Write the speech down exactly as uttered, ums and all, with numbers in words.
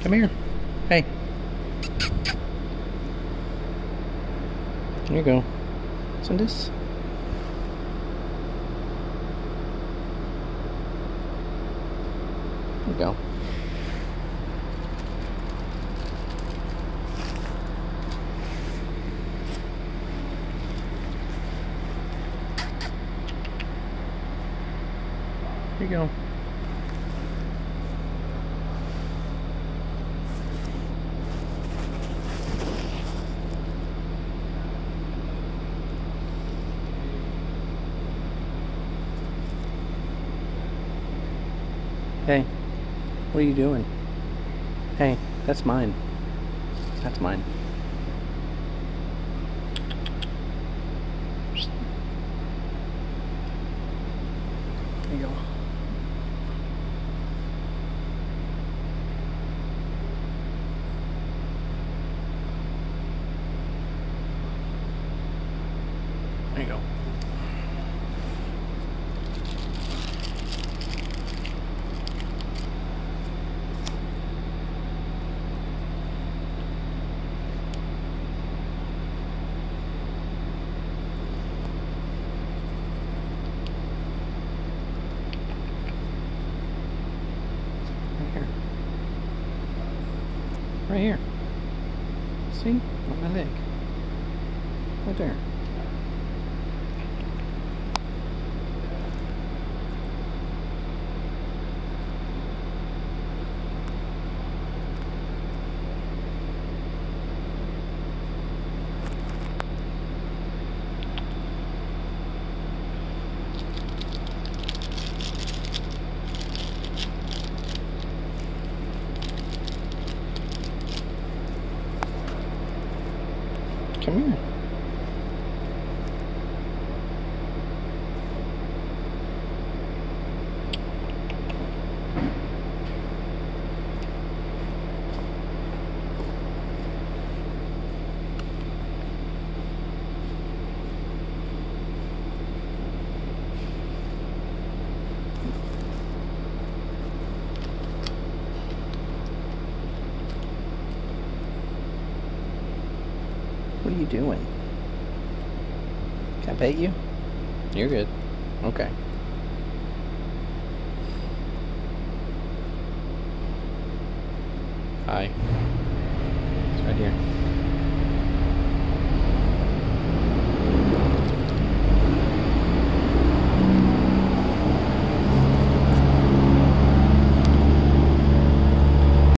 Come here. Hey. Here you go. Send this. There you go. Here you go. Hey, what are you doing? Hey, that's mine. That's mine. There you go. There you go. Right here. See? On my leg. Right there. Come here. What are you doing? Can I pet you? You're good. Okay. Hi. It's right here.